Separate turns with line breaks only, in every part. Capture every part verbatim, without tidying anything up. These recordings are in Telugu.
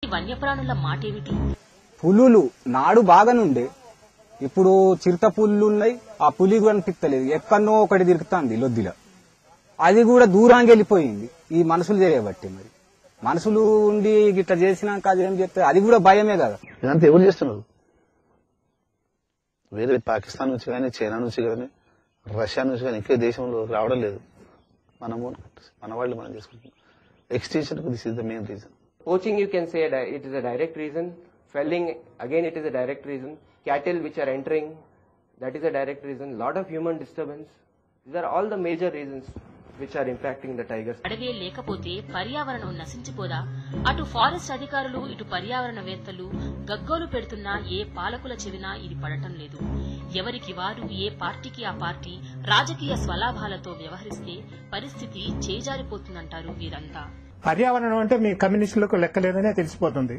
వన్యప్రాణుల మాటేమిటి?
పులులు నాడు బాగానుండే, ఇప్పుడు చిరుత పులులు ఉన్నాయి, ఆ పులి కనిపిస్తలేదు, ఎక్కడనో ఒకటి తిరుగుతుంది లొద్దిలో, అది కూడా దూరానికి వెళ్ళిపోయింది ఈ మనుషులు చేయబట్టి. మరి మనుషులు ఉండి ఇట్లా చేసినాక అది ఏం చెప్తే అది కూడా భయమే కదా.
ఇదంతా ఎవరు చేస్తున్నారు? వేరే పాకిస్తాన్ నుంచి కానీ, చైనా నుంచి కానీ, రష్యా నుంచి కానీ ఇంకే దేశంలో రావడం లేదు. మనము మన వాళ్ళు మనం చేసుకుంటున్నాం. Extension this is the main reason.
Poaching, you can say it is a direct reason. Felling, again it is a direct reason. Cattle which are entering, that is a direct reason. Lot of human disturbance. These are all the major reasons which are impacting the tigers.
అడవే లేకపోతే పర్యావరణం నశించిపోదా? అటు ఫారెస్ట్ అధికారులు, ఇటు పర్యావరణవేత్తలు గగ్గోలు పెడుతున్నా ఏ పాలకుల చెవినా ఇది పడటం లేదు. ఎవరికి వారు, ఏ పార్టీకి ఆ పార్టీ రాజకీయ స్వలాభాలతో వ్యవహరిస్తే పరిస్థితి చేజారిపోతుందంటారు వీరంతా.
పర్యావరణం అంటే మీ కమ్యూనిస్టులకు లెక్కలేదనే తెలిసిపోతుంది.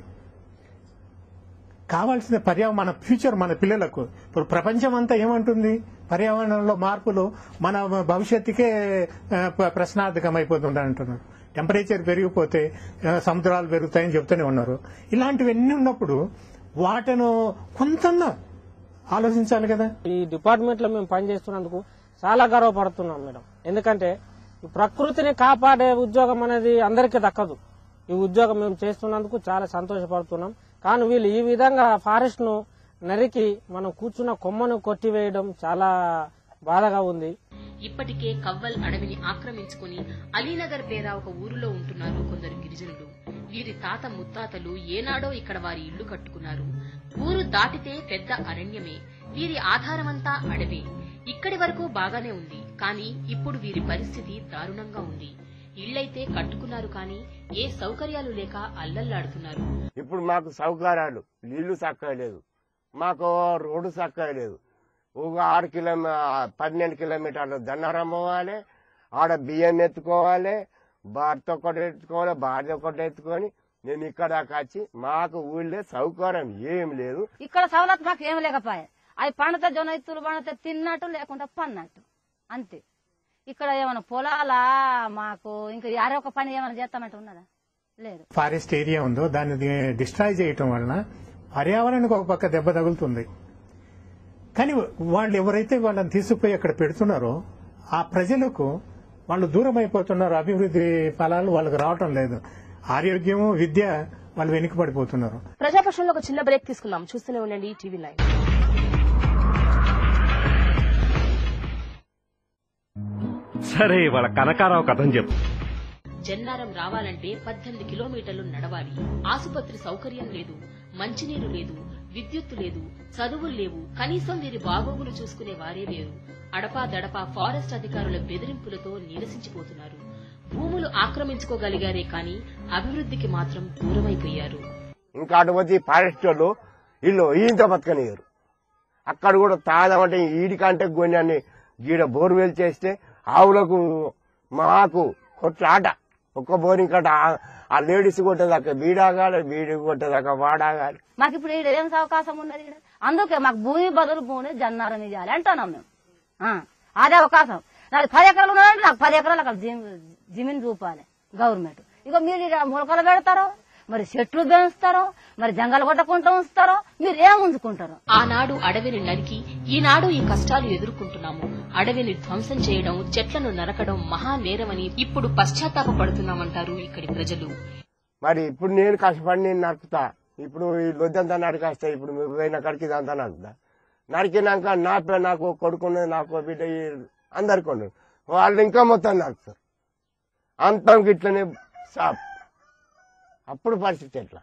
కావాల్సిన పర్యావరణం మన ఫ్యూచర్, మన పిల్లలకు. ఇప్పుడు ప్రపంచం అంతా ఏమంటుంది? పర్యావరణంలో మార్పులు మన భవిష్యత్తుకే ప్రశ్నార్థకం అయిపోతుంది అంటున్నారు. టెంపరేచర్ పెరిగిపోతే సముద్రాలు పెరుగుతాయని చెప్తూనే ఉన్నారు. ఇలాంటివన్నీ ఉన్నప్పుడు వాటిను కొంత ఆలోచించాలి కదా.
ఈ డిపార్ట్మెంట్ లో మేము పనిచేస్తున్నందుకు చాలా గర్వపడుతున్నాం మేడం. ఎందుకంటే ఈ ప్రకృతిని కాపాడే ఉద్యోగం అనేది అందరికీ దక్కదు. ఈ ఉద్యోగం మేము చేస్తున్నందుకు చాలా సంతోషపడుతున్నాం. కానీ వీళ్ళు ఈ విధంగా ఫారెస్ట్ ను నరికి మనం కూర్చున్న కొమ్మను కొట్టివేయడం చాలా బాధగా ఉంది.
ఇప్పటికే కవ్వల్ అడవిని ఆక్రమించుకుని అలీనగర్ పేర ఒక ఊరిలో ఉంటున్నారు కొందరు గిరిజనులు. వీరి తాత ముత్తాతలు ఏనాడో ఇక్కడ వారి ఇళ్లు కట్టుకున్నారు. ఊరు దాటితే పెద్ద అరణ్యమే. వీరి ఆధారమంతా అడవే. ఇక్కడి వరకు బాగానే ఉంది, కానీ ఇప్పుడు వీరి పరిస్థితి దారుణంగా ఉంది. ఇళ్లైతే కట్టుకున్నారు, కానీ ఏ సౌకర్యాలు లేక అల్లల్లాడుతున్నారు.
ఇప్పుడు మాకు సౌకర్యాలు, నీళ్లు చక్కగా లేదు, మాకు రోడ్డు చక్కగా లేదు. ఒక ఆరు కిలోమీ పన్నెండు కిలోమీటర్లు జన్నారం పోవాలి, ఆడ బియ్యం ఎత్తుకోవాలి, భర్త ఒకటి ఎత్తుకోవాలి, భార్య ఒకటి ఎత్తుకొని నేను ఇక్కడ దాకా వచ్చి మాకు ఊళ్ళో సౌకర్యం ఏం లేదు.
ఇక్కడ సవలత్ మాకు ఏం లేకపోయా. అవి పండితే జొన్న ఇత్తులు పండితే తిన్నట్టు, లేకుండా పన్నట్టు అంతే. ఇక్కడ ఏమైనా పొలాలా మాకు ఇంకా యారే ఒక పని ఏమైనా చేస్తామంటే ఉన్నదా? లేదు.
ఫారెస్ట్ ఏరియా ఉందో దాన్ని డిస్ట్రాయ్ చేయటం వలన పర్యావరణానికి ఒక పక్క దెబ్బ తగులుతుంది. కానీ వాళ్ళు ఎవరైతే వాళ్ళని తీసుకుపోయి అక్కడ పెడుతున్నారో ఆ ప్రజలకు వాళ్ళు దూరం అయిపోతున్నారు. అభివృద్ధి ఫలాలు వాళ్ళకి రావటం లేదు. ఆరోగ్యము, విద్య వాళ్ళు వెనుక పడిపోతున్నారు.
ప్రజాపక్షంలో ఒక చిన్న బ్రేక్ తీసుకుందాం. చూస్తూనే ఉండండి టీవీ నైన్.
సరే, వాళ్ళ కనకారావు కథని చెప్పు.
జన్నారం రావాలంటే పద్దెనిమిది కిలోమీటర్లు నడవాలి. ఆసుపత్రి సౌకర్యం లేదు, మంచినీరు లేదు, విద్యుత్తు లేదు, చదువులు లేవు. కనీసం వీరి బాగోగులు చూసుకునే వారే లేరు. అడపా దడపా ఫారెస్ట్ అధికారుల బెదిరింపులతో నీరసించిపోతున్నారు. భూములు ఆక్రమించుకోగలిగారే కానీ అభివృద్ధికి మాత్రం దూరమైపోయారు.
ఇంకా అటువంటి ఫారెస్ట్ వాళ్ళు ఇల్లు ఈయంతో బతకనియరు. అక్కడ కూడా తాగమంటే ఈడికంటే కొన్ని గీడ బోర్వెల్ చేస్తే ఆవులకు మాకు కొట్లాట. ఒక్క బోరింగ్ కట్ట ఆ లేడీస్ కొట్టేదాకా బీడాగాలి, బీడి కొట్టేదాకా వాడాగాలి.
మాకు ఇప్పుడు ఇక్కడ ఏం అవకాశం ఉన్నది? అందుకే మాకు భూమి బదులు భూమి జన్నారం ఇవ్వాలి అంటున్నాం మేము. అదే అవకాశం. నాకు పది ఎకరాలు ఉన్నాయంటే నాకు పది ఎకరాలు అక్కడ జమీన్ చూపాలి గవర్నమెంట్. ఇక మీరు ఇక మొలకలు పెడతారో, మరి చెట్లు పెంచుతారో, మరి జంగలు కొట్టకుండా ఉంచుతారో, మీరు ఏం ఉంచుకుంటారో.
ఆనాడు అడవిని నరికి ఈనాడు ఈ కష్టాలు ఎదుర్కొంటున్నాము. అడవిని ధ్వంసం చేయడం, చెట్లను నరకడం మహా నేరమని ఇప్పుడు పశ్చాత్తాప పడుతున్నామంటారు ఇక్కడి ప్రజలు.
మరి ఇప్పుడు నేను కష్టపడి నేను నరుకుతా, ఇప్పుడు ఈ లొద్దంతా నరికేస్తా, ఇప్పుడు మీకు పోయిన కడికి ఇదంతా నరుకుతా. నరికినాక నా నాకు కొడుకున్నది, నాకు బిడ్డ అందరికి ఉండదు, వాళ్ళు ఇంకా మొత్తం నరుకుతారు. అంతం ఇట్లనే సాప్. అప్పుడు పరిస్థితి ఎట్లా?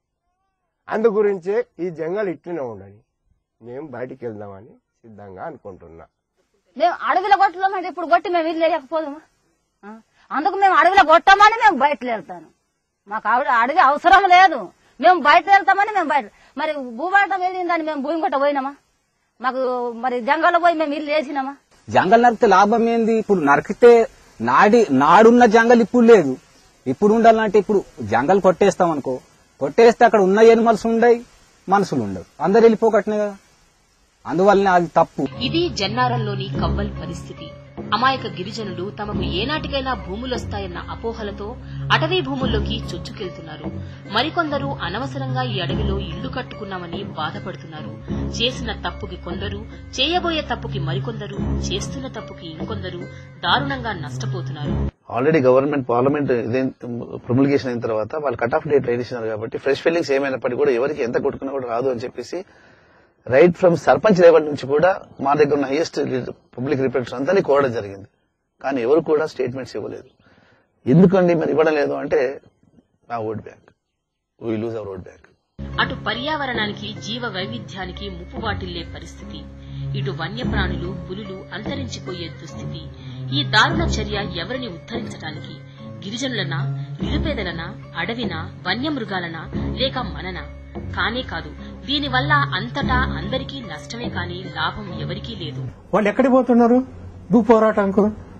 అందు గురించే ఈ జంగల్ ఇట్లనే ఉండని మేము బయటికి వెళ్దామని సిద్ధంగా అనుకుంటున్నా.
మేము అడవిలో కొట్టలేమంటే ఇప్పుడు కొట్టి మేము ఇల్లు లేకపోదామా? అందుకు మేము అడవిలో కొట్టామని మేము బయటకు వెళ్తాను. మాకు అడవి అవసరం లేదు, మేము బయట వెళ్తామని మేము బయట. మరి భూబాటం వెళ్ళిందని మేము భూమి కొట్ట పోయినామా? మాకు మరి జంగల్లో పోయి మేము ఇల్లు వేసినామా?
జంగల్ నరికితే లాభం ఏంది? ఇప్పుడు నరికితే నాడి నాడున్న జంగల్ ఇప్పుడు లేదు. ఇప్పుడు ఉండాలంటే ఇప్పుడు జంగల్ కొట్టేస్తాం అనుకో, కొట్టేస్తే అక్కడ ఉన్న ఎనిమల్స్ ఉండయి, మనుషులు ఉండవు, అందరు వెళ్ళిపోకట్నే కదా. అందువల్లనే అది తప్పు.
ఇది జన్నారంలోని కవ్వల్ పరిస్థితి. అమాయక గిరిజనులు తమకు ఏనాటికైనా భూములొస్తాయన్న అపోహలతో అటవీ భూముల్లోకి చొచ్చుకెళ్తున్నారు. మరికొందరు అనవసరంగా ఈ అడవిలో ఇళ్లు కట్టుకున్నామని బాధపడుతున్నారు. చేసిన తప్పుకి కొందరు, చేయబోయే తప్పుకి మరికొందరు, చేస్తున్న తప్పుకి ఇంకొందరు దారుణంగా నష్టపోతున్నారు.
ఆల్రెడీ గవర్నమెంట్ పార్లమెంట్ ప్రొముల్గేషన్ అయిన తర్వాత వాళ్ళు కట్ ఆఫ్ డేట్ ఇచ్చినారు కాబట్టి ఫ్రెష్ ఫీలింగ్స్ ఏమైనప్పటికీ కూడా ఎవరికి ఎంత కొట్టుకున్నా కూడా రాదు అని చెప్పేసి రైట్ ఫ్రమ్ సర్పంచ్ లెవెల్ నుంచి కూడా మా దగ్గర ఉన్న హైయెస్ట్ పబ్లిక్ రిప్రజెంటేటివ్స్ అంతా కోరడం జరిగింది. కానీ ఎవరు కూడా స్టేట్మెంట్స్ ఇవ్వలేదు. ఎందుకండి మరి ఇవ్వడం లేదు అంటే నా vote bank, we lose our vote bank.
అటు పర్యావరణానికి, జీవ వైవిధ్యానికి ముప్పు వాటిల్లే పరిస్థితి, ఇటు వన్యప్రాణులు, పులులు అంతరించిపోయే దుస్థితి. ఈ దారుణ చర్య ఎవరిని ఉద్ధరించడానికి? గిరిజనులనా, నిరుపేదలనా, అడవినా, వన్యమృగాలనా, లేక మననా? కానే కాదు. దీనివల్ల అంతటా అందరికీ నష్టమే కాని లాభం ఎవరికీ లేదు.
వాళ్ళు ఎక్కడికి పోతున్నారు? భూ పోరాటంకు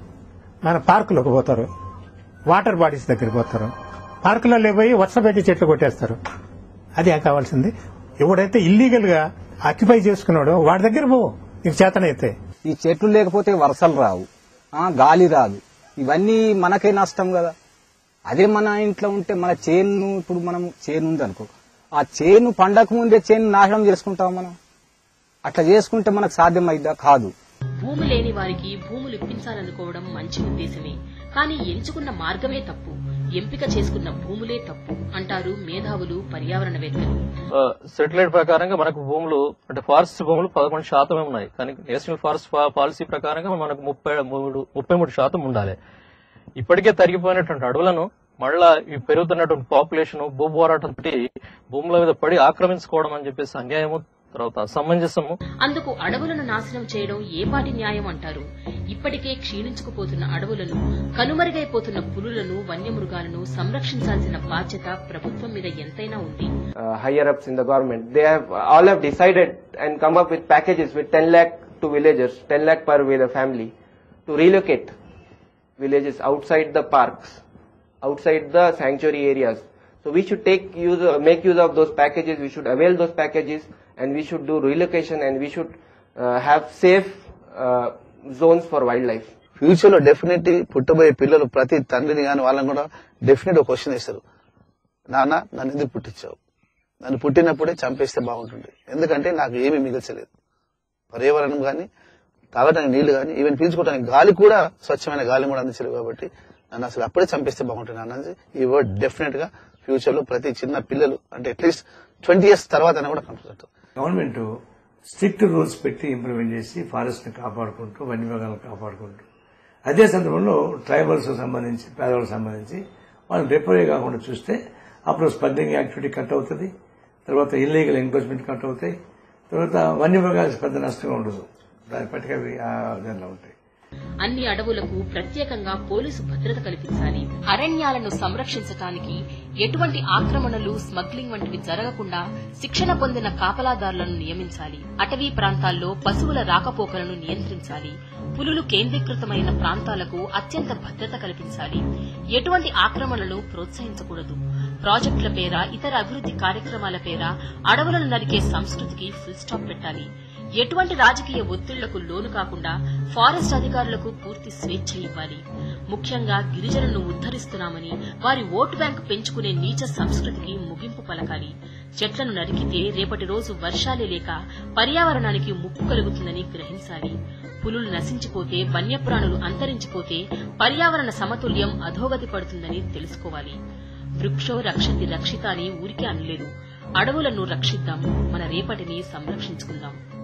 మన పార్కులోకి పోతారు, వాటర్ బాడీస్ దగ్గరికి పోతారు, పార్కులలో పోయి వర్షపెట్టి చెట్లు కొట్టేస్తారు. అదే కావాల్సింది. ఎవడైతే ఇల్లీగల్ గా ఆక్యుపై చేసుకున్నాడో వాడి దగ్గర పో, నీకు చేతనైతే.
ఈ చెట్లు లేకపోతే వర్షాలు రావు, గాలి రాదు, ఇవన్నీ మనకే నష్టం కదా. అదే మన ఇంట్లో ఉంటే మన చేను, ఇప్పుడు మనం చేను ఉంది అనుకో, ఆ చేను పండక ముందే చేను నాశనం చేసుకుంటాం మనం. అట్లా చేసుకుంటే మనకు సాధ్యం అయిద్దా? కాదు.
భూమి లేని వారికి భూములు ఇప్పించాలనుకోవడం మంచి ఉద్దేశమే, కానీ ఎంచుకున్న మార్గమే తప్పు, ఎంపిక చేసుకున్న భూములే తప్పు అంటారు మేధావులు, పర్యావరణవేత్తలు.
సెటిలైట్ ప్రకారంగా మనకు భూములు అంటే ఫారెస్ట్ భూములు పదకొండు శాతమే ఉన్నాయి. కానీ నేషనల్ ఫారెస్ట్ పాలసీ ప్రకారంగా మనకు ముప్పై మూడు ముప్పై మూడు శాతం ఉండాలి. ఇప్పటికే తరిగిపోయినటువంటి అడవులను మళ్ళా ఈ పెరుగుతున్నటువంటి పాపులేషన్ భూ పోరాటంతో భూముల మీద పడి ఆక్రమించుకోవడం అని చెప్పేసి అన్యాయము, తర్వాత అసమంజసము.
అందుకు అడవులను నాశనం చేయడం ఏపాటి న్యాయం అంటారు? ఇప్పటికే క్షీణించుకుపోతున్న అడవులను, కనుమరుగైపోతున్న పులులను, వన్యమృగాలను సంరక్షించాల్సిన బాధ్యత ప్రభుత్వం మీద ఎంతైనా ఉంది.
Higher ups in the government they have all have decided and come up with packages with ten lakh to villages, ten lakh per family to relocate villages outside the parks, outside the sanctuary areas. So we should take use, uh, make use of those packages. We should avail those packages, and we should do relocation, and we should uh, have safe uh, zones for wildlife.
Future లో డెఫినెట్లీ పుట్టబోయే పిల్లలు ప్రతి తండ్రిని కానీ వాళ్ళని కూడా డెఫినెట్ ఒక క్వశ్చన్ వేస్తారు, నాన్న నన్ను ఎందుకు పుట్టించావు? నన్ను పుట్టినప్పుడే చంపేస్తే బాగుంటుంది, ఎందుకంటే నాకు ఏమీ మిగల్చలేదు. పర్యావరణం కానీ, తాగడానికి నీళ్లు కానీ, ఈవెన్ పీల్చుకోవడానికి గాలి కూడా, స్వచ్ఛమైన గాలి కూడా అందించలేదు. కాబట్టి నన్ను అసలు అప్పుడే చంపేస్తే బాగుంటుంది అన్నది ఈ వర్డ్ డెఫినెట్ గా ఫ్యూచర్ లో ప్రతి చిన్న పిల్లలు అంటే అట్లీస్ట్ ట్వంటీ ఇయర్స్ తర్వాత కూడా కనిపిస్తారు.
గవర్నమెంట్ స్ట్రిక్ట్ రూల్స్ పెట్టి ఇంప్లిమెంట్ చేసి ఫారెస్ట్ ని కాపాడుకుంటూ, వన్యమృగాలను కాపాడుకుంటూ, అదే సందర్భంలో ట్రైబల్స్ సంబంధించి, పేదవాళ్ళకి సంబంధించి వాళ్ళని రెపరే కాకుండా చూస్తే అప్పుడు స్పండింగ్ యాక్టివిటీ కట్ అవుతుంది, తర్వాత ఇల్లీగల్ ఎంక్రోచ్మెంట్ కట్ అవుతాయి, తర్వాత వన్యమృగాలకు పెద్ద నష్టంగా ఉండదు. దాని పట్టిక దానిలో ఉంటాయి.
అన్ని అడవులకు ప్రత్యేకంగా పోలీసు భద్రత కల్పించాలి. అరణ్యాలను సంరక్షించడానికి ఎటువంటి ఆక్రమణలు, స్మగ్లింగ్ వంటివి జరగకుండా శిక్షణ పొందిన కాపలాదారులను నియమించాలి. అటవీ ప్రాంతాల్లో పశువుల రాకపోకలను నియంత్రించాలి. పులులు కేంద్రీకృతమైన ప్రాంతాలకు అత్యంత భద్రత కల్పించాలి. ఎటువంటి ఆక్రమణలను ప్రోత్సహించకూడదు. ప్రాజెక్టుల పేర, ఇతర అభివృద్ది కార్యక్రమాల పేర అడవులను నరికే సంస్కృతికి ఫుల్ స్టాప్ పెట్టాలి. ఎటువంటి రాజకీయ ఒత్తిళ్లకు లోను కాకుండా ఫారెస్ట్ అధికారులకు పూర్తి స్వేచ్ఛ ఇవ్వాలి. ముఖ్యంగా గిరిజనులను ఉద్దరిస్తున్నామని వారి ఓటు బ్యాంకు పెంచుకునే నీచ సంస్కృతికి ముగింపు పలకాలి. చెట్లను నరికితే రేపటి రోజు వర్షాలే లేక పర్యావరణానికి ముప్పు కలుగుతుందని గ్రహించాలి. పులులు నశించిపోతే, వన్యప్రాణులు అంతరించిపోతే పర్యావరణ సమతుల్యం అధోగతి పడుతుందని తెలుసుకోవాలి. వృక్షో రక్షతి రక్షిత అని ఊరికే అనలేదు. అడవులను రక్షిద్దాం, మన రేపటిని సంరక్షించుకుందాం.